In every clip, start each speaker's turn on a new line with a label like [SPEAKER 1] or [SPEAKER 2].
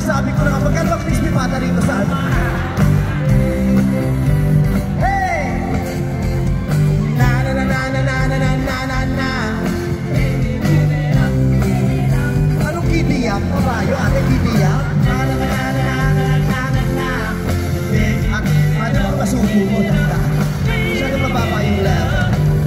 [SPEAKER 1] sabi ko na magkano ang crispy pata rito sa ano? Hey! Na na na na na na na na na na. Anong kidiyak? Kabayo? Ate kidiyak? Na na na na na na na na na. At ano ang masubo mo? Tanda. Siya na mababa yung level.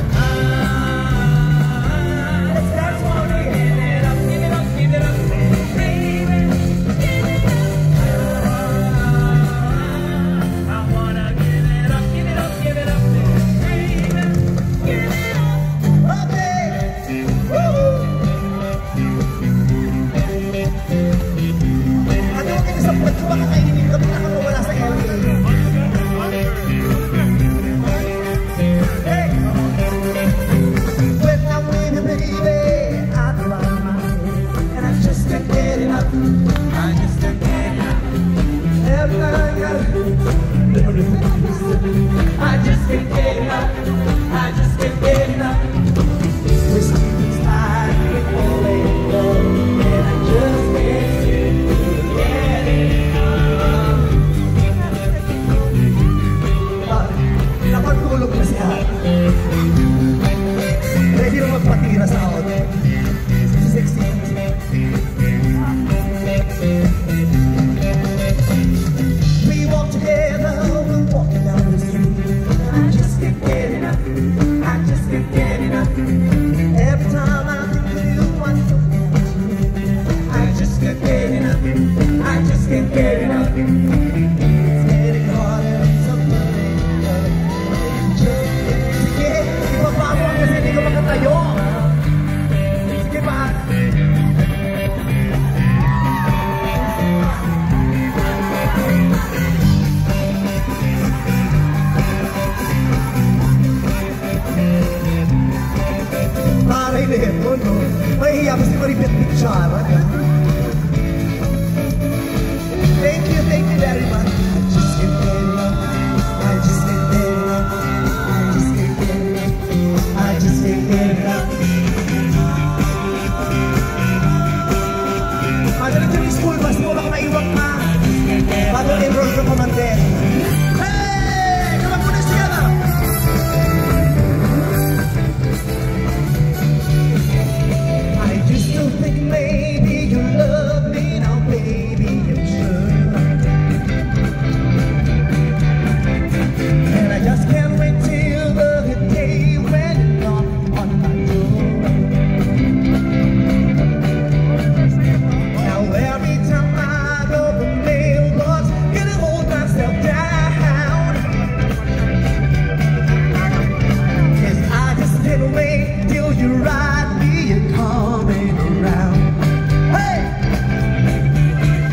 [SPEAKER 1] Thank you very much. I just can't get enough. I just can't get enough. I just can't get enough. I just can't get enough. Madali dyan yung school bus mo, baka maiwag ka. Bago enroll ka pa man din.